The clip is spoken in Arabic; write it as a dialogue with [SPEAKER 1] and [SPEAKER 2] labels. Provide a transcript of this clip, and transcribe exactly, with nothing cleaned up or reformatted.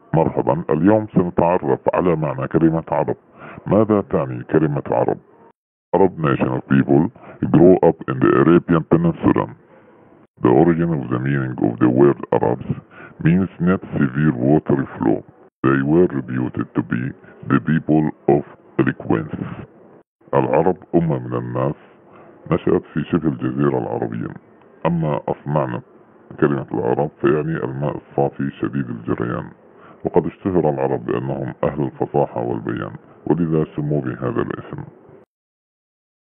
[SPEAKER 1] مرحبا، اليوم سنتعرف على معنى كلمة عرب. ماذا تعني كلمة عرب؟ Arab nation of people grew up in the Arabian Peninsula. The origin of the meaning of the word Arabs means not severe watery flow. They were reputed to be the people of eloquence. العرب أمة من الناس نشأت في شبه الجزيرة العربية. أما أصل معنى كلمة العرب فيعني الماء الصافي شديد الجريان، وقد اشتهر العرب بأنهم أهل الفصاحة والبيان، ولذا سموا بهذا الاسم.